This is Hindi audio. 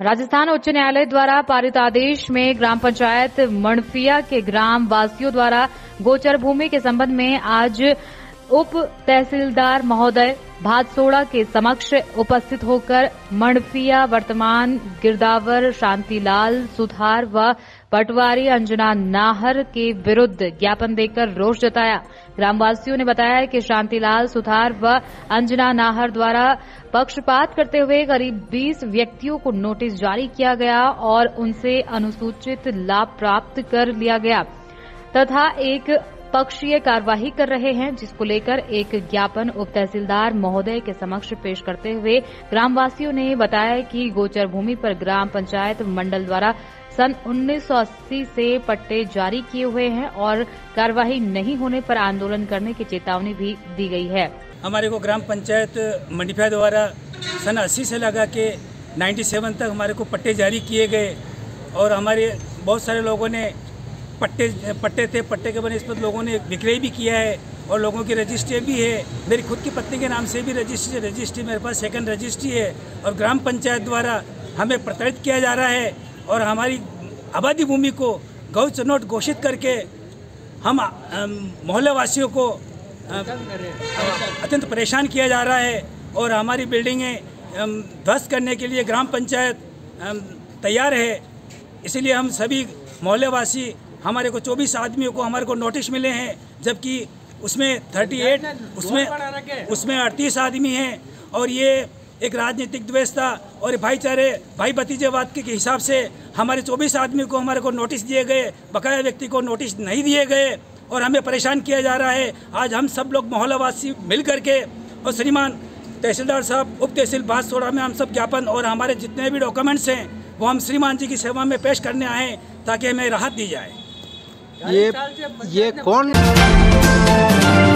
राजस्थान उच्च न्यायालय द्वारा पारित आदेश में ग्राम पंचायत मणफिया के ग्राम वासियों द्वारा गोचर भूमि के संबंध में आज उप तहसीलदार महोदय भादसोड़ा के समक्ष उपस्थित होकर मणफिया वर्तमान गिरदावर शांतिलाल सुथार व पटवारी अंजना नाहर के विरुद्ध ज्ञापन देकर रोष जताया। ग्रामवासियों ने बताया कि शांतिलाल सुथार व अंजना नाहर द्वारा पक्षपात करते हुए करीब 20 व्यक्तियों को नोटिस जारी किया गया और उनसे अनुसूचित लाभ प्राप्त कर लिया गया तथा एक पक्षीय कार्यवाही कर रहे हैं, जिसको लेकर एक ज्ञापन उप तहसीलदार महोदय के समक्ष पेश करते हुए ग्रामवासियों ने बताया कि गोचर भूमि पर ग्राम पंचायत मंडल द्वारा सन 1980 से पट्टे जारी किए हुए हैं और कार्यवाही नहीं होने पर आंदोलन करने की चेतावनी भी दी गई है। हमारे को ग्राम पंचायत मंडफिया द्वारा सन 80 से लगा के 97 तक हमारे को पट्टे जारी किए गए और हमारे बहुत सारे लोगों ने पट्टे के बने इस पर लोगों ने विक्रय भी किया है और लोगों की रजिस्ट्री भी है। मेरी खुद की पत्नी के नाम से भी रजिस्ट्री मेरे पास सेकंड रजिस्ट्री है और ग्राम पंचायत द्वारा हमें प्रताड़ित किया जा रहा है और हमारी आबादी भूमि को गौ चुनौट घोषित करके हम मोहल्ले वासियों को अत्यंत परेशान किया जा रहा है और हमारी बिल्डिंगें ध्वस्त करने के लिए ग्राम पंचायत तैयार है। इसीलिए हम सभी मोहल्ले वासी हमारे को 24 आदमियों को हमारे को नोटिस मिले हैं, जबकि उसमें 38 उसमें 38 आदमी हैं और ये एक राजनीतिक द्वेषता और भाई भतीजेवाद के हिसाब से हमारे 24 आदमी को हमारे को नोटिस दिए गए, बकाया व्यक्ति को नोटिस नहीं दिए गए और हमें परेशान किया जा रहा है। आज हम सब लोग मोहल्लावासी मिल करके और श्रीमान तहसीलदार साहब उप तहसील भादसोड़ा में हम सब ज्ञापन और हमारे जितने भी डॉक्यूमेंट्स हैं वो हम श्रीमान जी की सेवा में पेश करने आए ताकि हमें राहत दी जाए। ये कौन